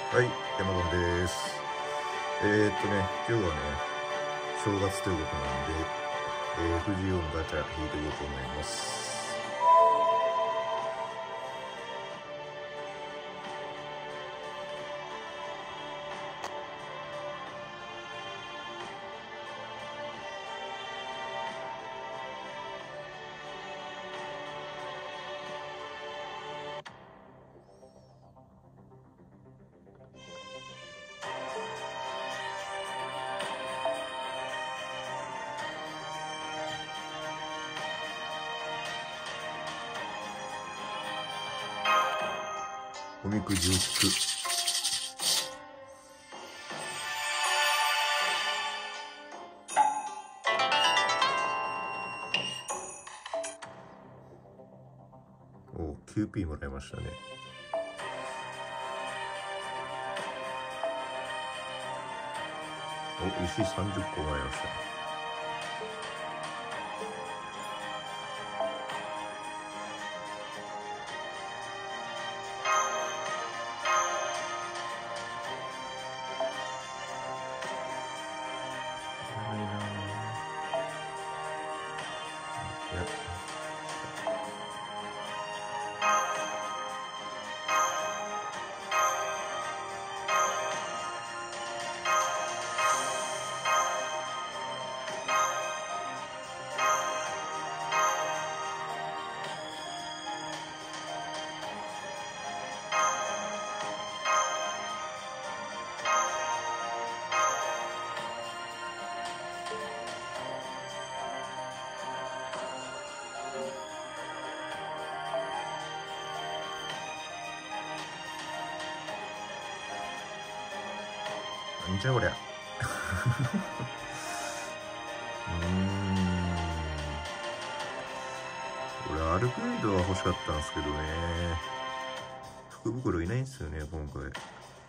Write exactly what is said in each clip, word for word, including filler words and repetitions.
はい、山丼です。えー、っとね、今日はね、正月ということなんで、えー、富士音ガチャ引いていこうと思います。おみくじを引く。お、キューピー もらいましたね。お、石さんじゅっこもらいましたね。ないなぁ。いや。なんじゃこりゃ。うーん。俺、アルクイドは欲しかったんですけどね。福袋いないんですよね、今回。い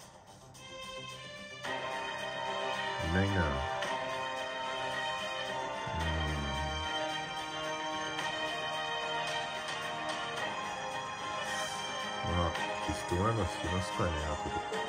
ないな。うーん。まあ、適当なの引きますかね、後で。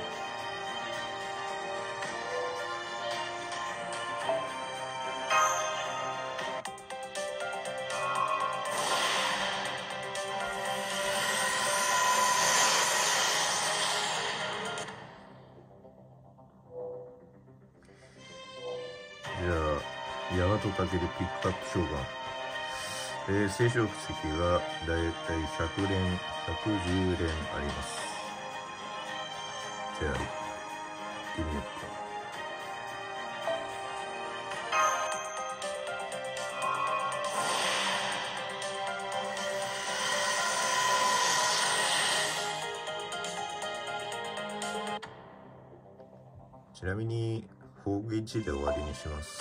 じゃあ、ヤマトタケでピックアップ召喚。えー、聖書石がだいたいひゃくれん、ひゃくじゅうれんあります。じゃあ、行ってみようか。ちなみに、フォーゲージで終わりにします。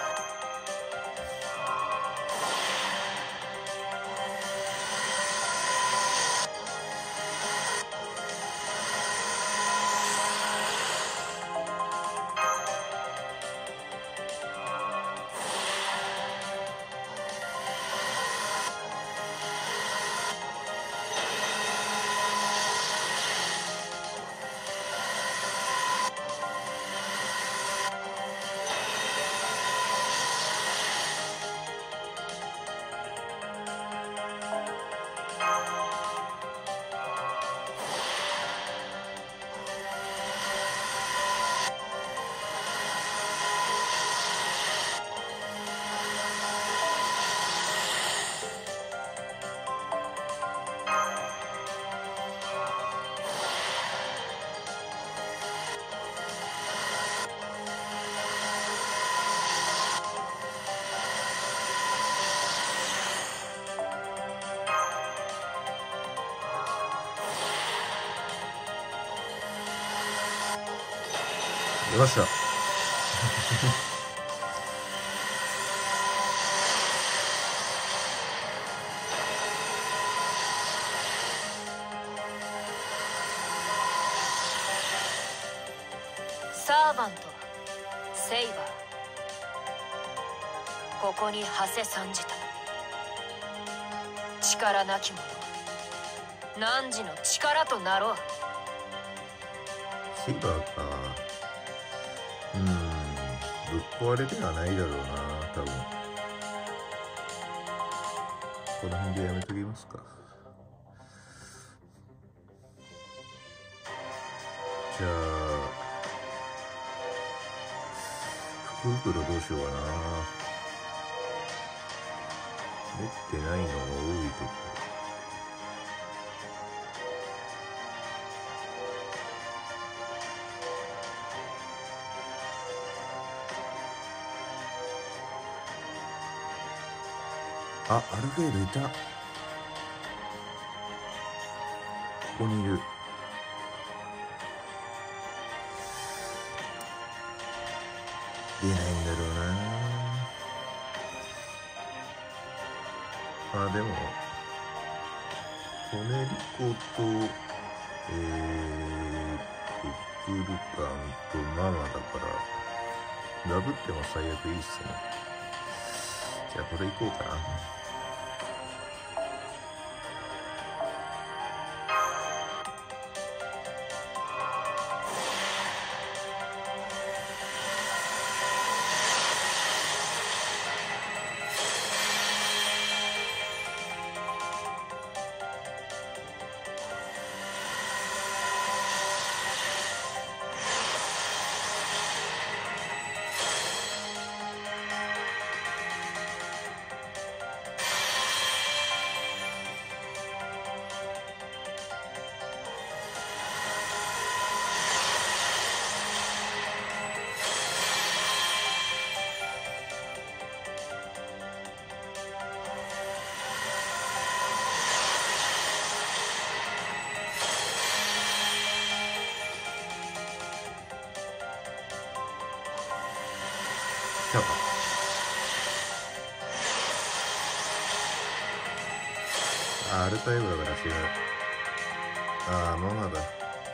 出ました。 サーバント、セイバー、ここに馳せ参じた。力なき者、汝の力となろう。 セイバーか。うーん、ぶっ壊れではないだろうな、多分。この辺でやめときますか。じゃあ、福袋どうしようかな。持ってないのが多いとこ。あ、アルフェードいた。ここにいる。出ないんだろうな。あ、でもトネリコとえーとクルカンとママだからダブっても最悪いいっすね。じゃあこれいこうかな。来たか。あ、アルタイブだから違う。ああ、ママだ。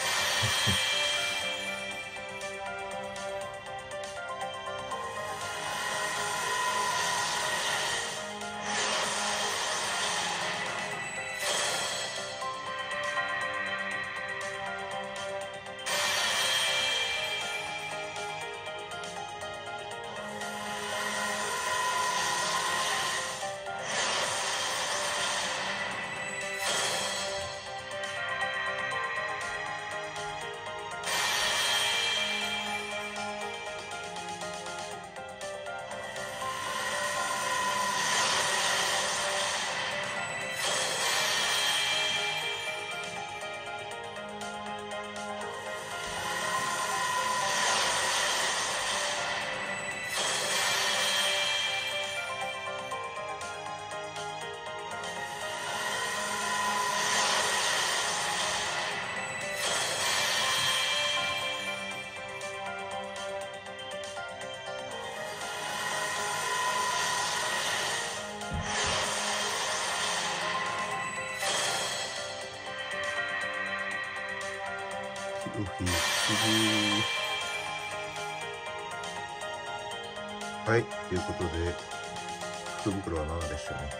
はい、ということで福袋はななでしたね。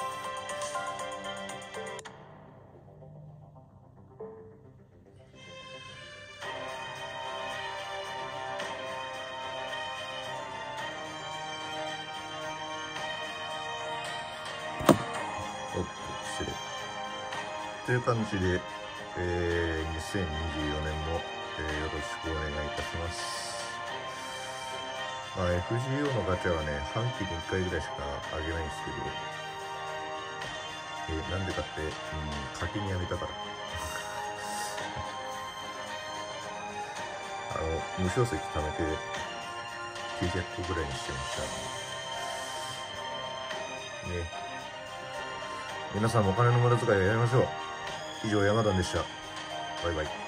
おっと失礼という感じで、えー、にせんにじゅうよねんも、えー、よろしくお願いいたします。まあ、エフジーオー のガチャはね、半期にいっかいぐらいしかあげないんですけど、えー、なんでかって、うん、課金やめたから。あの、無償石貯めてきゅうひゃくこぐらいにしてましたね。ね。皆さんもお金の無駄遣いをやりましょう。以上、山田でした。バイバイ。